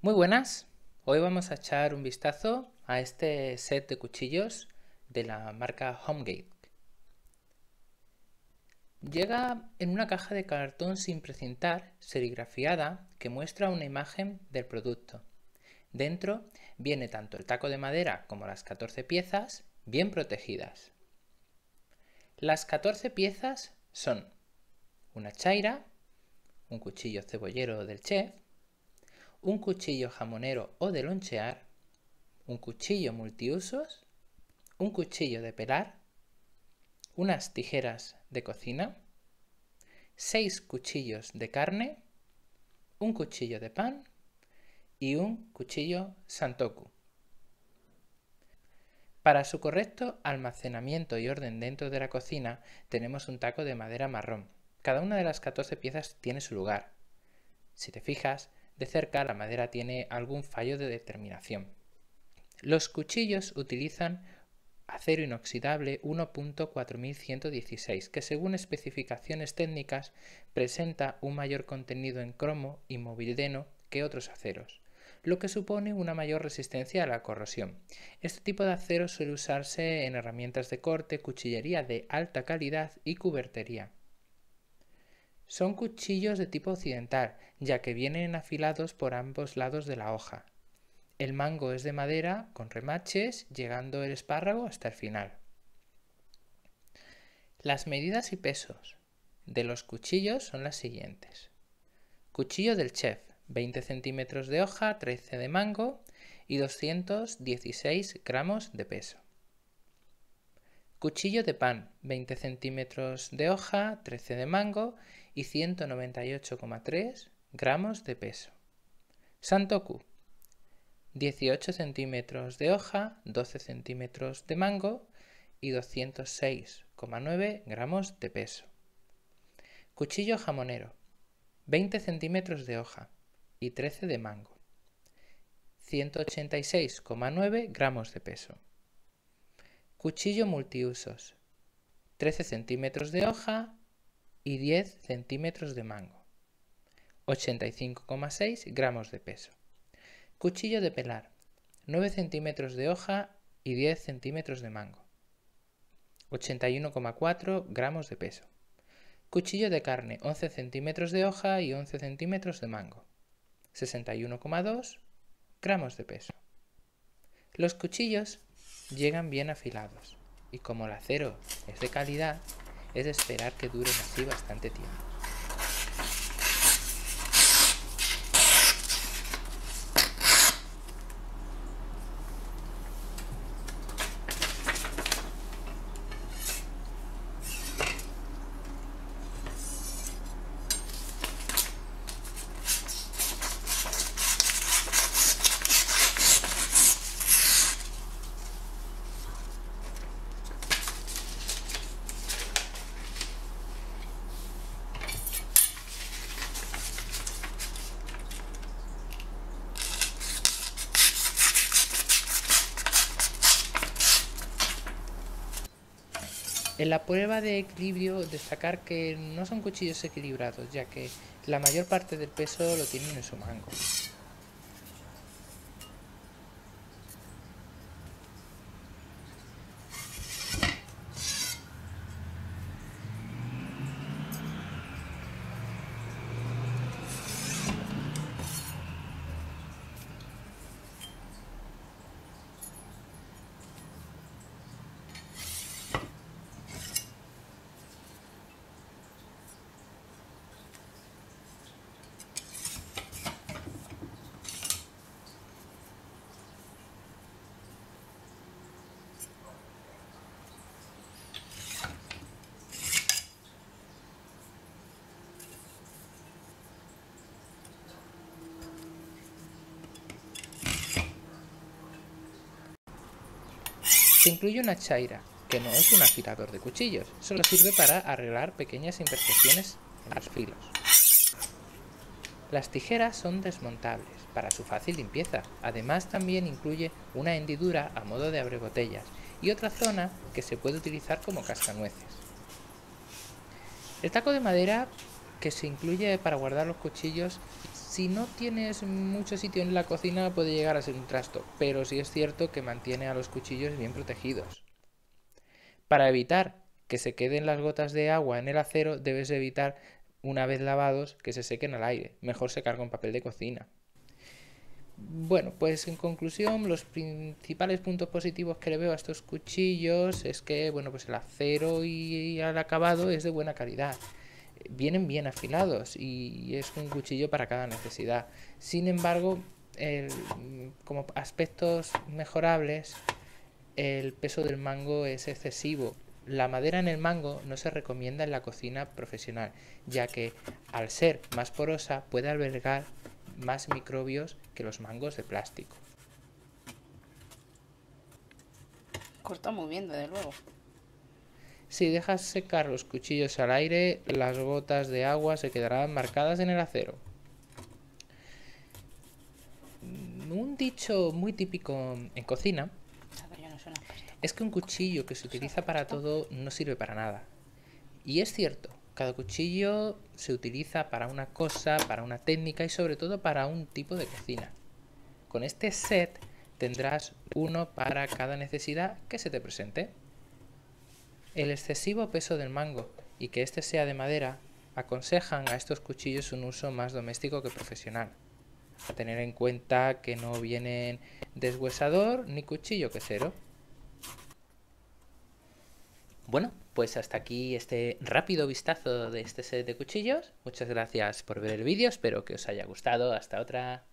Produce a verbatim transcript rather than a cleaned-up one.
Muy buenas, hoy vamos a echar un vistazo a este set de cuchillos de la marca Homegate. Llega en una caja de cartón sin precintar, serigrafiada, que muestra una imagen del producto. Dentro viene tanto el taco de madera como las catorce piezas bien protegidas. Las catorce piezas son una chaira, un cuchillo cebollero del chef, un cuchillo jamonero o de lonchear, un cuchillo multiusos, un cuchillo de pelar, unas tijeras de cocina, seis cuchillos de carne, un cuchillo de pan y un cuchillo santoku. Para su correcto almacenamiento y orden dentro de la cocina tenemos un taco de madera marrón. Cada una de las catorce piezas tiene su lugar. Si te fijas, de cerca la madera tiene algún fallo de determinación. Los cuchillos utilizan acero inoxidable uno punto cuatro mil ciento dieciséis, que según especificaciones técnicas presenta un mayor contenido en cromo y molibdeno que otros aceros, lo que supone una mayor resistencia a la corrosión. Este tipo de acero suele usarse en herramientas de corte, cuchillería de alta calidad y cubertería. Son cuchillos de tipo occidental, ya que vienen afilados por ambos lados de la hoja. El mango es de madera con remaches, llegando el espárrago hasta el final. Las medidas y pesos de los cuchillos son las siguientes. Cuchillo del chef, veinte centímetros de hoja, trece de mango y doscientos dieciséis gramos de peso. Cuchillo de pan, veinte centímetros de hoja, trece de mango y ciento noventa y ocho coma tres gramos de peso. Santoku, dieciocho centímetros de hoja, doce centímetros de mango y doscientos seis coma nueve gramos de peso. Cuchillo jamonero, veinte centímetros de hoja y trece de mango, ciento ochenta y seis coma nueve gramos de peso. Cuchillo multiusos, trece centímetros de hoja y diez centímetros de mango, ochenta y cinco coma seis gramos de peso. Cuchillo de pelar, nueve centímetros de hoja y diez centímetros de mango, ochenta y uno coma cuatro gramos de peso. Cuchillo de carne, once centímetros de hoja y once centímetros de mango, sesenta y uno coma dos gramos de peso. Los cuchillos llegan bien afilados y como el acero es de calidad, es de esperar que duren así bastante tiempo. En la prueba de equilibrio, destacar que no son cuchillos equilibrados, ya que la mayor parte del peso lo tienen en su mango. Se incluye una chaira, que no es un afilador de cuchillos, solo sirve para arreglar pequeñas imperfecciones en los filos. Las tijeras son desmontables para su fácil limpieza. Además también incluye una hendidura a modo de abrebotellas y otra zona que se puede utilizar como cascanueces. El taco de madera que se incluye para guardar los cuchillos Si no tienes mucho sitio en la cocina puede llegar a ser un trasto, pero sí es cierto que mantiene a los cuchillos bien protegidos. Para evitar que se queden las gotas de agua en el acero, debes evitar, una vez lavados, que se sequen al aire. Mejor secar con papel de cocina. Bueno, pues en conclusión, los principales puntos positivos que le veo a estos cuchillos es que, bueno, pues el acero y el acabado es de buena calidad. Vienen bien afilados y es un cuchillo para cada necesidad. Sin embargo, el, como aspectos mejorables, el peso del mango es excesivo. La madera en el mango no se recomienda en la cocina profesional, ya que al ser más porosa puede albergar más microbios que los mangos de plástico. Corta muy bien, desde luego. Si dejas secar los cuchillos al aire, las gotas de agua se quedarán marcadas en el acero. Un dicho muy típico en cocina es que un cuchillo que se utiliza para todo no sirve para nada. Y es cierto, cada cuchillo se utiliza para una cosa, para una técnica y sobre todo para un tipo de cocina. Con este set tendrás uno para cada necesidad que se te presente. El excesivo peso del mango y que este sea de madera aconsejan a estos cuchillos un uso más doméstico que profesional. A tener en cuenta que no vienen deshuesador ni cuchillo quesero. Bueno, pues hasta aquí este rápido vistazo de este set de cuchillos. Muchas gracias por ver el vídeo, espero que os haya gustado. Hasta otra.